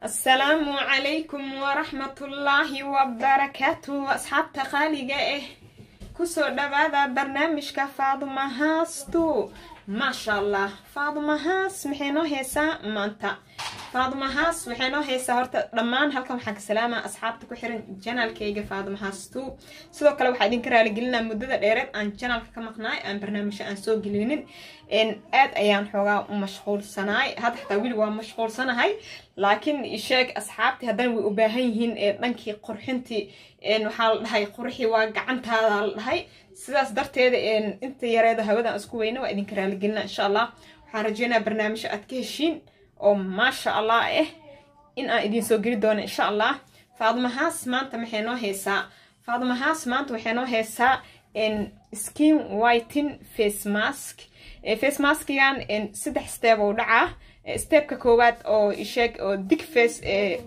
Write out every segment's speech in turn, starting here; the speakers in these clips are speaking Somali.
السلام عليكم ورحمة الله وبركاته أصحاب تخالي كسو دبادة برنامج كفاضمة هاستو ما شاء الله فاضمة هاس محينو هيسا مانتا فاضمة هاس وحينو هيسا هورتا دمان هلكم حق سلامة أصحابتك وحيرن جنال كيغا فاضمة هاستو سيدو كلا waxaa idin karaali gelina muddada dheereed aan channelka ka maqnaay aan barnaamijka aan soo gelinin aad ayaan xoogaa u mashquulsanaay hadda xataa wili waa mashquulsanahay laakiin sheeg asxaabtii haddana way u baahan yihiin dhankii qurxintii waxaa la dhahay qurxi waa gacantaada la dhahay sidaas darteeda inta yareeda hawada isku weyna waa idin karaali gelina insha Allah waxaan rajeynayaa barnaamijka aad ka heshiin oo ma sha Allah in aan idin soo geli doono insha Allah Faaduma Haas maanta maxay noo heesaa Faaduma Haas maanta waxay noo heesaa skin whitening face mask yan saddex step oo dhaca stepka koowaad oo sheeg oo big face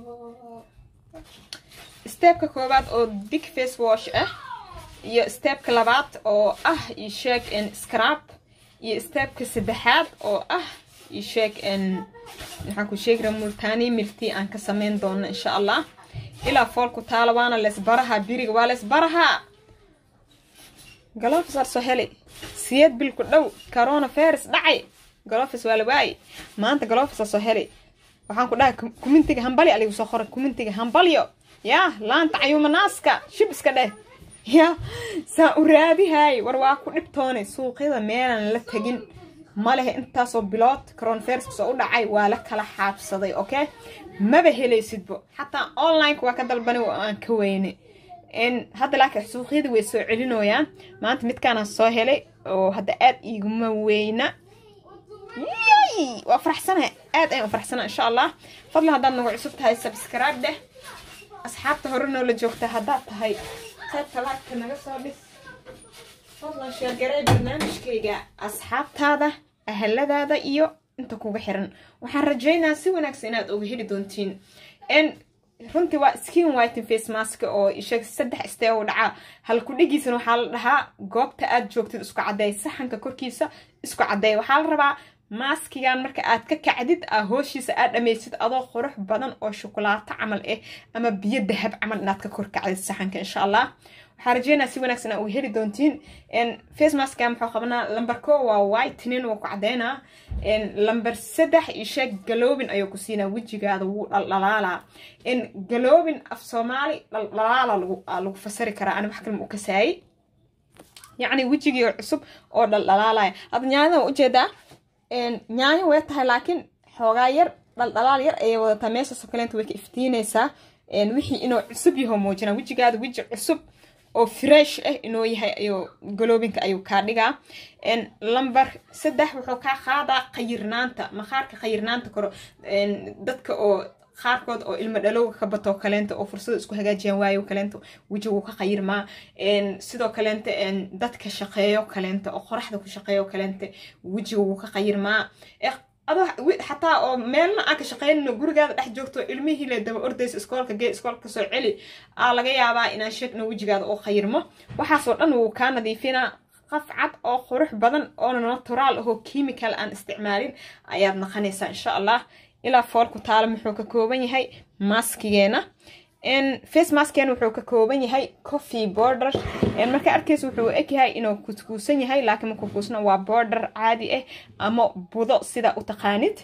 stepka koowaad oo big face wash iyo stepka labaad oo sheeg scrub iyo stepka saddexaad oo sheeg waxaan ku sheegraa multani milti aan ka sameyn doono insha Allah ila foolku taalawaana lees baraha biriga waa lees baraha galofis soo helay siyad bil ku dhow coronavirus dhacay galofis waa la waay maanta galofis soo helay waxaan ku dhahay commentiga hambali aligu soo qoray commentiga hambaliyo ya laanta ayuma naaska shib iska dheh ya saa u raadihay war waa ku dhibtoonay suuqyada meelan la tagin malehe intaasoo bilood coronavirus soo u dhacay waa la kala xaabsaday okay maba helaysidbo xataa online waa ka dalbani oo aan ka weyne hadda laakiin suuqyada way soo celinooyaan maanta midkaan soo helay oo hadda aad iguma weyna waa faraxsanahay aad ayaan faraxsanahay insha Allah fadlan haddaad nagu cusub tahay subscribe deh asxaabta hore noo la joogta haddaad tahay qaybta like naga soo dhis fadlan share garay barnaamijkayga asxaabtaada ahaladaada iyo inta kuga xiran waxaan rajaynayaa si wanaagsan inaad uga heli doontiin runtii waa skin whitening face mask oo isheeg saddex step oo dhaca hal ku dhigiisana waxaa la dhahaa goobta aad joogtid isku caday saxanka korkiisa isku caday waxaa la rabaa maskigan marka aad ka kacdid hooshiisa aad dhameysid adoo qurux badan oo shukulaato camal ama biyo dahab camal inaad ka kor kacdid saxanka insha Allah waxaan rajeynayaa si wanaagsan aad u heli doontiin face mask muxuu qabanaa lambar 1 waa whitening oo ku cadeynaa lambar 3 isheeg galoobin ayuu ku siinaa wajigaada wuu dhalaalaa galoobin af Soomaali dhalaala lagu fasiri karaa ana wax kale u kasaay yani wajiga cusub oo dhalaalaya ad nyaada u jeedaa nyaanya way tahay laakiin xoogaa yar dhalaal yar ay wadataa meesha soo kaleenta way ka iftiinaysaa wixii inuu cusub yahay muujina wajigaada waji cusub oo fresh inuu yahay ayuu galoobinka ayuu ka dhigaa lambar 3 wuxuu ka qaadaa qayirnaanta maqaarka qayirnaanta koro dadka oo qaarkood oo ilmo dhalowga ka bato kaleenta oo fursad isku hagaajiyaan waayo kaleenta wajigu ka qayirmaa sidoo kaleenta dadka shaqeeyo kaleenta oo qoraxda ku shaqeeyo kaleenta wajigu ka qayirmaa adoo xataa oo meelna aan ka shaqeynno gurigaada dhex joogto ilmihii la daba ordaysa iskoolka soo celi laga yaabaa inaan sheegno wajigaada oo qayirmo waxaas oo dhan uu ka nadiifinaa qaf cad oo qurux badan oo natural oo chemical aan isticmaalin ayaad naqanaysaa insha Allah ila foolku taala muxuu ka kooban yahay maskigeena face maskeen wuxuu ka kooban yahay coffee border marka arkayso wuxuu egyahay inuu kuskuusan yahay laakiin markuu kusna waa border caadi ama budo sida u taqaanid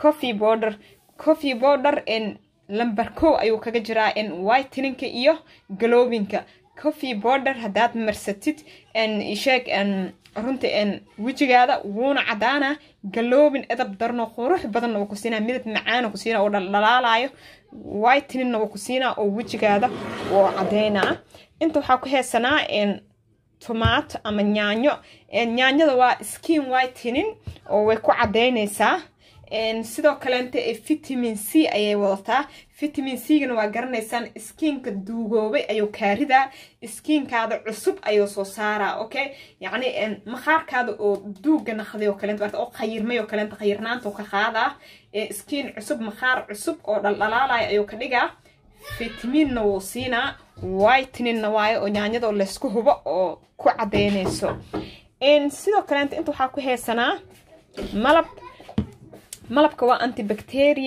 coffee border lambar 1 ayuu kaga jiraa whitening-ka iyo glowing-ka coffee border hadaad marsatid sheeg runtii wajigaada wuuna cadaana galoobin edab darno qurux badan oo ku siinaa midab macaan oo ku siinaa oo dhalaalayo whitening oo ku siinaa oo wajigaada oo cadeena inta waxa ku heesanaa tomato ama nyaanyada waa skin whitening oo way ku cadeynaysaa sidoo kale vitamin C ayay wadataa vitamin C gana waa garanaysaan skinka duugoobay ayuu kaarida skinkaada cusub ayuu soo saaraa okay yani maqaarkaada oo duuga naqday oo kale oo qayirmay oo kale qayirnaanta oo ka qaada skin cusub maqaar cusub oo dhalaalaya ayuu ka dhigaa vitamin na wuu siinaa whitening na waayo oo nyaanyada la isku hubo oo ku cadeynayso sidoo kale inta waxa ku heesanaa malabka waa antibacteria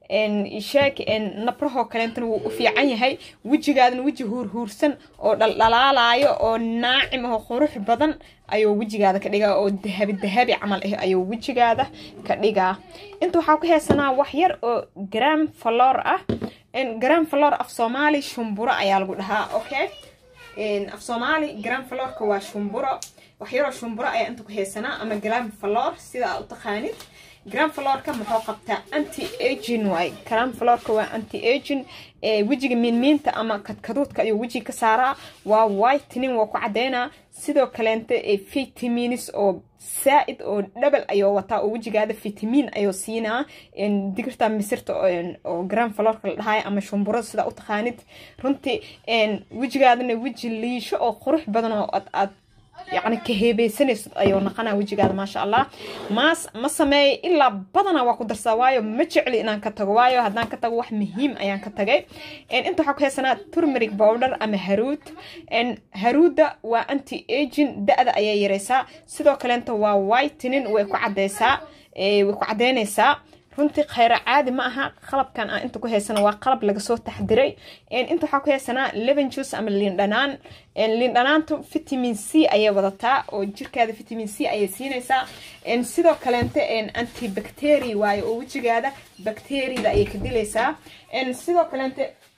يشاك إن نبره كلامتن وفي عيني هاي وجه قاعد وجه هورسن أو دلالة أو ناعم أو خروح بدن أيو وجه قاعد كديجا أو الذهبي عمل إيه أيو وجه قاعد كديجا أنتوا حاكوا سنة وحير أو جرام فلور إن جرام فلور في صومالي شمبورة أيال قولها أوكي إن في صومالي جرام فلور كوا شمبورة وحير شمبورة أي أنتوا سنة أما جرام فلور سيدا أو تخانيت جرام فلور كم محوقبتها أنتي إيجين واي جرام فلور كوا أنتي إيجين وجهي من تا أما كدكدود كأيو وجهي كسارة وواي تنين وكو عدينا سيدو كلانت فيتامينز أو سائد أو دبل أيو وطا وجهي هذا فيتامين أيو سينا إن دقرتا مسيرتو أو جرام فلور كالهاي أما شمبورة سيدا أو تخانت رنتي إن وجهي هذا وجهي ليشو أو خروح بدنا يعني كهيبي سنس أيوة نقنا وجهي ما شاء الله ما سمي إلا بدنا وقدر سوايو مجعلي إن كتجوايو هذا كتجوا واحد مهم أيان كتجي إن أنتوا حكوا سنة تورمريك باودر أم هرود إن هرود وأنتي إيجين ده أي يرسا سيدو كلامته وايتنين ويقعدسا ويقعدينسا runtii khayr caadi ma aha qalabkan aan inta ku heysana waa qalab laga soo taxdiray inta waxa ku heysana lemon juice ama liin dhanaantu vitamin C ayay wadataa oo jirkaada vitamin C ayay siinaysaa sidoo kale antibacteria waayo oo wajigaada bacteria ayay ka dilaysaa sidoo kale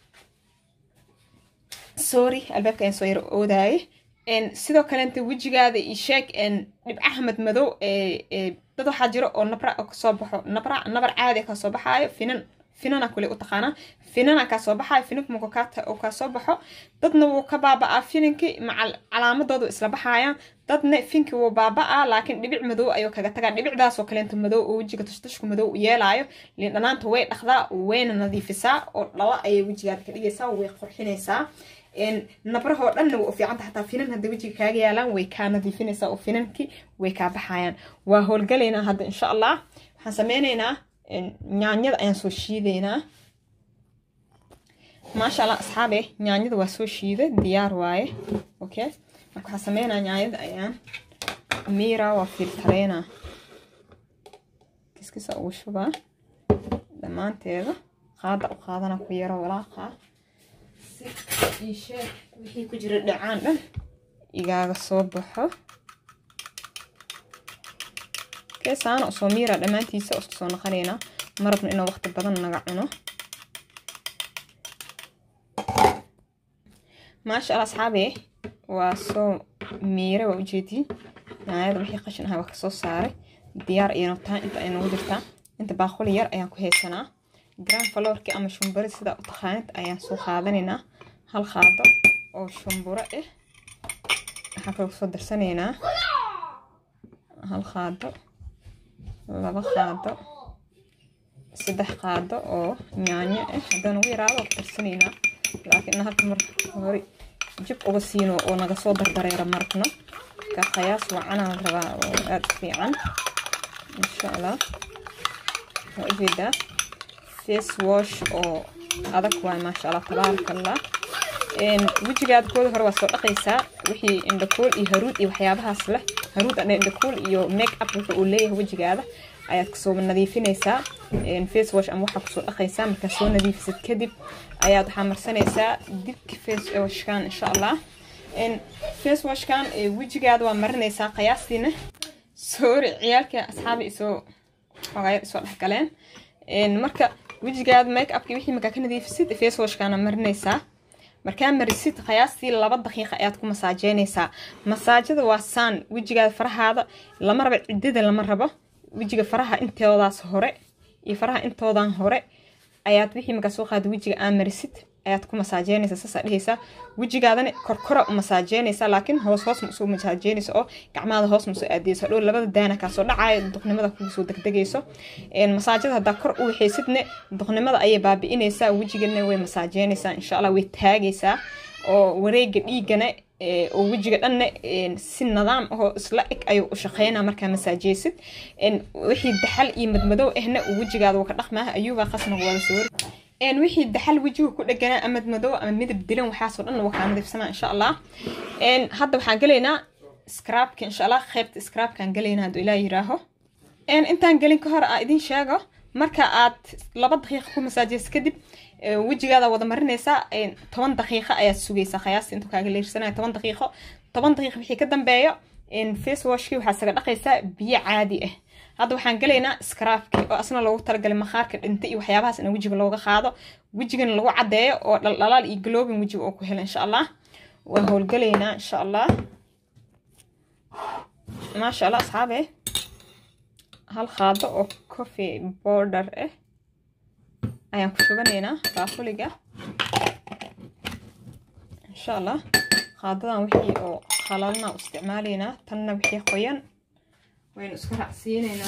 sorry albaabka aan soo yar oodaay sidoo kale wajigaada isheeg dhibcaha madmadow dad waxa jiro oo nabra ka soo baxo nabar caadi ka soo baxayo finana kule u taqaana finana ka soo baxayo fininku ma oo ka soo baxo dadna wuu ka baabaa finanki macal calaamadoodu isla baxayaan dadna finki wuu baabaa laakiin dhibic madow ayuu kaga tagaa dhibicdaas oo kale inta madow oo wajiga tushtushku madow u yeelayo liin dhanaanta way dhaqdaa wayna nadiifisaa oo dhalo ayay wajigaada ka dhigaysaa way qurxinaysaa نبره أنه وفي عند حتى فينن هذا وجهي كاجيالان ويكان ذي فينسا وفيننكي ويكابحيان وهو الجلينا هذا إن شاء الله حسميننا نعنيد أنسو شيدينا ما شاء الله أصحابي نعنيد وسو شيد ديار واي أوكي حسمينا نعنيد أيام ميرا وفلترينا كيس أوشوا بقى دمان تيجا قاعدة وقاعدنا كويرا ولا قا إيشة وحي كجرة دعانة إيجا صوبها كيس أنا أصوميرا دمان تيسا أصوصونا خلينا مرضنا إنه وقت بدن نقعنه ما شاء الله أصحابي وصو ميرا ووجيتي يعني هذا وحي قشنها وكسو ساري ديار إينوتان إنت إنو ودرتا إنت باقولي يار أيان كوهيسانا جرام فلوركي أما شمبوري سيدا أتخانت أيان سو خادنينا هل خادو أو شمبورة إيه حكو سو درسانينا هل خادو لبا خادو سدح خادو أو نيانيا إيه هدانو ويرادو درسانينا لكن هالك مرة جيب أغسينو أو نغسو دردريرا مركنا كقياس وعنا ربا أدفي عن إن شاء الله وإجيدا فيس واش أو أدك واي ما شاء الله تبارك الله وجهاد كل هروا سو دقيسا وحي اندكول iyo haruud iyo waxyaabahaas leh haruud aan indakul iyo make up wuxuu leeyahay wajigaada ayaad ku soo nadiifinaysaa face wash ama waxa ku soo dhaqaysaa marka soo nadiifisid kadib ayaad waxa marsanaysaa dibka face wash kan insha Allah face wash kan wajigaada waa marinaysaa qiyaastina sorry ciyaalka asxaabi isoo xogaayad isoo dhaxgaleen marka wajigaada make up wixii marka ka nadiifisid face wash kan marinaysaa markaan marisid qiyaastii 2 daqiiqo ayaad ku masaajeynaysaa masaajada waa saan wajigaada farahaada lama rabo cidida lama rabo wajiga faraha intoodaas hore iyo faraha intoodan hore ayaad wixii marka soo qaad wajiga aan marisid ayaad ku masaajeynaysaa saas dhigaysaa wajigaadana korkora u masaajeynaysaa laakiin hoos ma soo masaajeynayso oo gacmaada hoos ma soo aadeyso dhow labada daana ka soo dhacay duqnimada ku soo degdegayso masaajada hada kor u wixeysidne duqnimada ay baabiinaysaa wajigana way masaajeynaysaa insha Allah way taagaysaa oo wareega dhiigana oo wajiga dhanna si nidaam ah isla eg ay u shaqeynaa marka masaajeysid wixii daxal iyo madmadow ahna wajigaada ka dhaqmaa ayuuba qasna wada soo wixii daxal wajiga ku dhaganaa ama madmadow ama midab dilan waxa soo dhan waxa nadiifsanaa insha Allah hadda waxaan galeynaa scrubka insha Allah qaybta scrubkan galeynaa haduu ilaahay yiraaho intaan galin ka hor idin sheego marka aad 2 daqiiqo ku masaajeyso kadib wajigaada wada marinaysa 10 daqiiqo ayaad sugaysaa qiyaasta intuu kaaga leersanayo 10 daqiiqo wixii ka dambeeyo face washkii waxaa saga dhaqaysaa biyo caadi ah hadda waxaan galaynaa scrubkii oo asna loogu talagalay maqaarka dhinta iyo waxyaabahaas in wajiga looga qaado wajigana lagu cadeeyo oo dhaldhalaal iyo glowing wajiga oo ku helo insha Allah waan howlgalaynaa insha Allah ما شاء الله أصحابي هالخاضة أو كوفي بوردر أيام كشوفنينا باكوليجا إن شاء الله خاضة وحي أو خلالنا واستعمالنا تنا وحي خويا وين أسكر عسينينا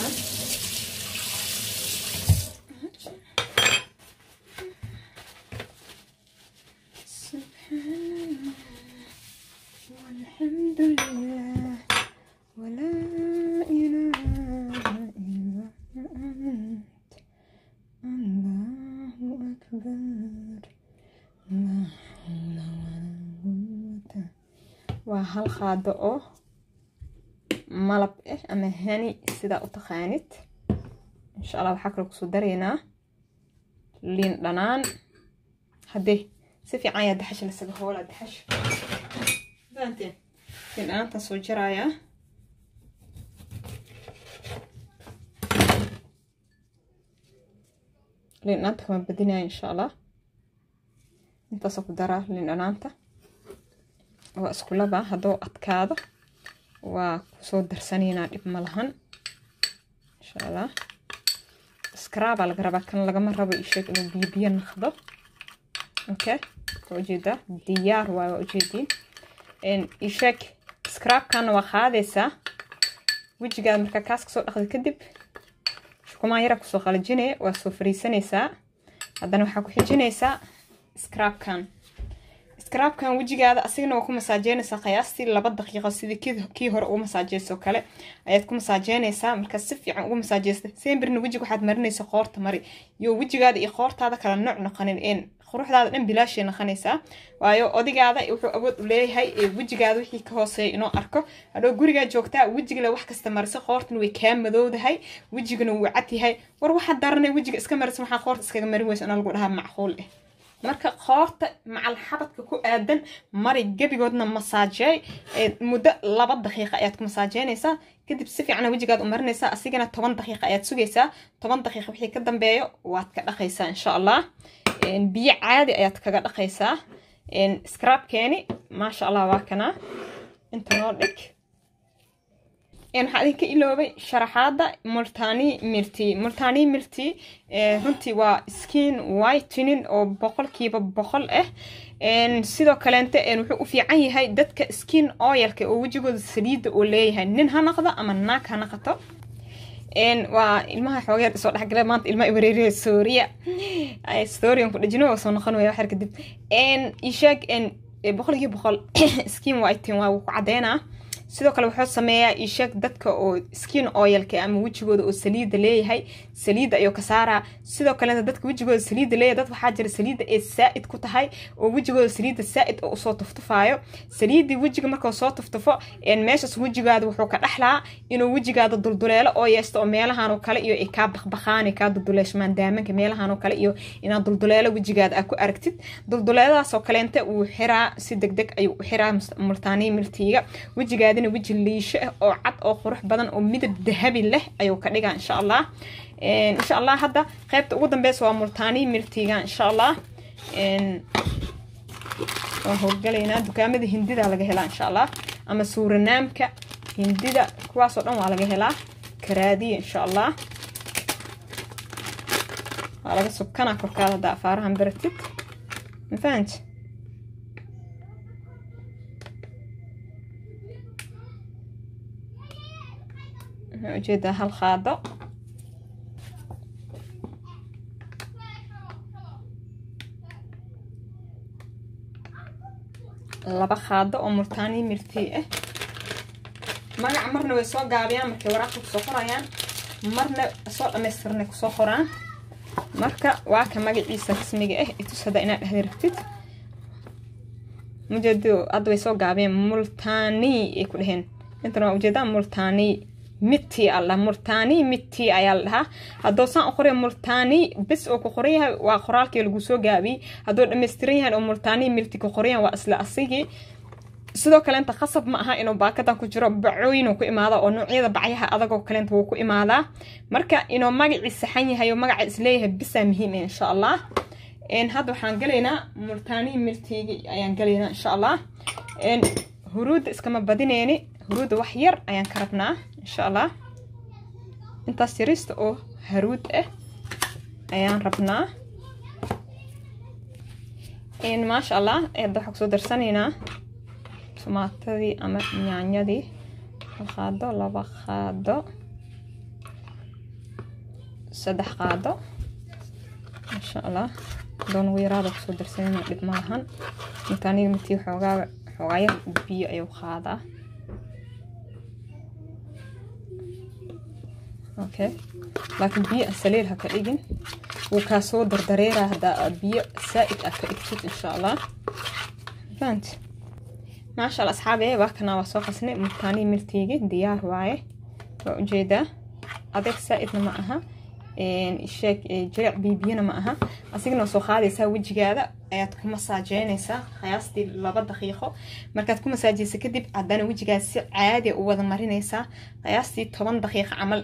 سبحان والحمد لله ولا إله إلا أنت الله أكبر لا حول ولا قوة وهالخاضة ملب أما هاني سيدا أتخانت إن شاء الله وحكرا كسو دارينا لين لنان هدي سيفي عايا دحش لسيبه ولا دحش بانتين لين أنا تسو جرايا لين أنت كمان بدينا إن شاء الله أنت صقدرة لين أنت وأسكولا با هدو أتكاده وكسو درسانينا إبمالهن إن شاء الله سكراب على قرابة كان لغا مرة إيشيك إنو بيبيا نخضر أوكي وجيدا ديار وجيدين إن إيشيك سكراب كان وخاديسا ويجي قاد مركا كاسك سو أخذ كدب كما يرى كسو خالجيني واسو فريسانيسا هادانا waxaa ku xijinaysa scrub kan wajigaada asigna waa ku masaajeynaysa qiyaastii 2 daqiiqo sidii kii hore ugu masaajeyso kale ayaad ku masaajeynaysaa marka si fiican ugu masaajeysta seenbirna wajiga waxaad marinaysaa qoorta mari iyo wajigaada iyo qoortaada kala nooc noqonin quruxdaada dhan bilaashii noqonaysaa waayo odigaada wuxuu awood u leeyahay wajigaada wixii ka hooseeyo inuu arko hadoo guriga joogtaa wajiga wax kasta marisa qoortuna way ka madowdahay wajigana wuu cad yahay war waxa daranay wajiga iska marisa waxa qoorta iskaga marin weyso in lagu dhahaa macquul ah marka qoorta macal xabadka ku aadan mari gabigoodna masaajay muddo 2 daqiiqo ayaad ku masaajeynaysaa kadib si fiican wajigaada u marinaysaa asigana 10 daqiiqo ayaad sugaysaa 10 daqiiqo wixii ka dambeeyo waad ka dhaqaysaa insha Allah biyo caadi ayaad kaga dhaqaysaa scrub keeni ma sha Allah waa kana inta noo dhig waxaa idinka iloobay sharaxaada multani mirti runtii waa skin whitening oo 100% ah sidoo kaleente wuxuu u fiican yahay dadka skin oilka oo wajigooda saliida oo leeyahay nin ha noqdo ama naag ha noqoto waa ilmaha xoogeed soo dhaxgalay maanta ilma iwareeriyo Suuriya ay story ku dhajino soo noqon way wax kadib ishaag 100% skin whitening waa ku cadeena sidoo kale wuxuu sameeyaa ishaag dadka oo skin oilka ama wajigooda oo saliida leeyahay saliida ayo ka saara sidoo kale dadka wajigooda saliida leeyahay dad waxa jira saliida ee saaid ku tahay oo wajigooda saliida saaid oo soo tuftufaayo saliidi wajiga markuu soo tuftufo meeshas wajigaada wuxuu ka dhaxlaa inuu wajigaada dulduleelo oo yeesto meelahan oo kale iyo ay ka baqbaqaan ka dulduleeshmaan daamanka meelahan oo kale iyo inaad dulduleelo wajigaada ku aragtid dulduleeladaas oo kaleente uu xiraa si degdeg ayuu u xiraa multani miltiga wajigaada وجه ليش أو عط أو خروح بدن أو مدة ذهبي له أيوة كديجا إن شاء الله إن شاء الله هذا خيبت قدام بس ومرتاني مرتيجا إن شاء الله وهو قالينا دكامة هندي ده على جهلا إن شاء الله أما سور نامك هندي ده كواس أو على جهلا كرادي إن شاء الله على بس سكانة كركالة ده فارهم برتب مفهمت وجده هالخاضة لبا خاضة أو مرتاني مرتيئة مرنا عمرنا ويسوق قابيان مركي وراقب سوخران مرنا سوق أمسترنا كسوخران مركا واكا ماجي عيسى كسميجي إتوس هذا إنا هذي ركتت مجدو أدو يسوق قابيان مرتاني يكولهن انتنا وجدان مرتاني متي الله مرتاني متي أيالها هادو سان أخرى مرتاني بس أو كخريها وأخرالك الجسوا جابي هادو المستريها أو مرتاني ملتي كخريها وأصل أصيجي sidoo kale inta khasab ma aha inuu baakadan ku jiro bacooyin oo ku imaada oo noocyada bacyaha adag oo kale inta uu ku imaada marka inuu magaciisa saxan yahay oo magaca isleeyahay bisa muhiim insha Allah hadda waxaan galeynaa murtaani miltiigi ayaan galeynaa insha Allah huruud iskama badinayni huruud wax yar ayaan ka rabnaa insha Allah intaas yarista oo huruud ayaan rabnaa ma sha Allah hadda waxaan soo darsanaynaa tomaatadii ama yaanyadii qaado laba qaado saddex qaado insha Allah doon weerada ku soo darsanayna dib ma lahan intaani mitii xoogaa yar biyo ay u qaadaa okay laakiin biyo asaliil ha ka dhigin uu ka soo dardareeraa hada biyo saaid ah ka dhigtid insha Allah fant ما شاء الله أصحابي وكنا وصوقسني متاني ملتيجي ديار واي وجيدا أديك سائدنا معها الشيك جرع بيبينا معها أسيقنا وصوخادي ساوي جيدا أياتكم مساجين يسا خياستي لابد دقيقة مركاتكم مساجين سكدب عدانا وجيدا عادي ووضا مارين يسا خياستي 8 دقيقة عمل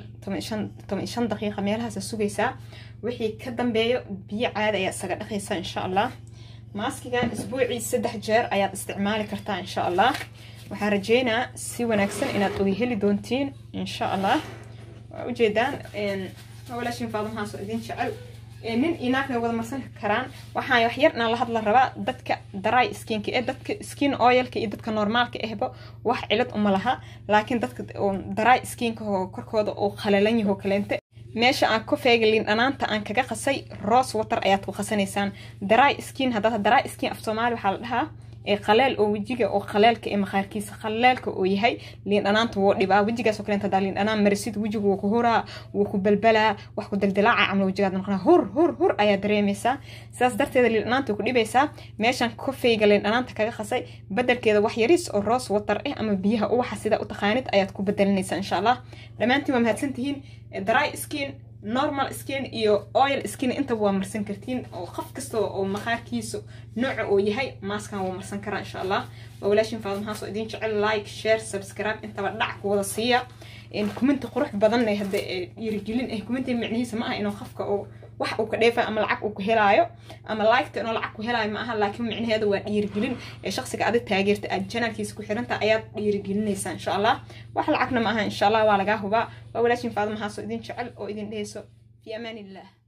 8 دقيقة ميالها ساسوق يسا وحي كدن بيو بي عادي يساقا دقيقة إن شاء الله ماسكيغان اسبوعي 3 jeer ayaad isticmaali kartaa insha Allah waxaan rajeynaa si wanaagsan inaad ugu heli doontiin insha Allah u jeedaan walaashin faadamaha soo idin jecel nin inaagna wada marsan karaan waxaan wax yarna la hadla rabaa dadka dry skin-ka dadka skin oil-ka iyo dadka normaalka ahba wax cilad uma laha laakiin dadka dry skin-ka korkooda oo khalalan yahay kaleente meesha aan ku feegalin dhanaanta aan kaga qasay rose water ayaad ku qasanaysaan dry skin hadda dry skin af Soomaali waxa la dhahaa qaleel oo wajiga oo qalaalka ee maqaarkiisa qalaalka oo yahay liin dhanaanta wuu dhibaa wajigaas oo kale inta liin dhanaan marisid wajigu wuu ku horaa wuu ku balbalaa wax ku daldalaaca amlo wajigaad noqona hur ayaa dareemaysaa sidaas darteed liin dhanaanta ku dhibaysaa meeshan ku feegalin dhanaanta kaga qasay badalkeeda wax yaris oo rose water ama biyaha oo waxa sida u taqaanid ayaad ku bedelinaysaa insha Allah dhamaantiin waa mahadsantihiin dry skin normal skin iyo oil skin inta waa marsan kartiin oo qof kasta oo maqaarkiisu nooc oo yahay maaskan waa marsan karaa insha Allah walaashin faadamaha soo idin jecel like share subscribe inta dhac ku wada siiya in comment qurux badan ay hada dhiirigelin comment macnihiisa ma aha inuu qofka oo wax uu ka dheefay ama lacag uu ku helaayo ama like inuu lacag ku helaayo ma aha laakiin macnaheedu waa dhiirigelin ee shakhsiga aad taageerta aad channelkiisa ku xiranta ayaad dhiirigelinaysaa insha Allah wax lacagna ma aha insha Allah waa laga hubaa walaashin faadamaha soo idin jecel oo idin dheeso fi amaan illah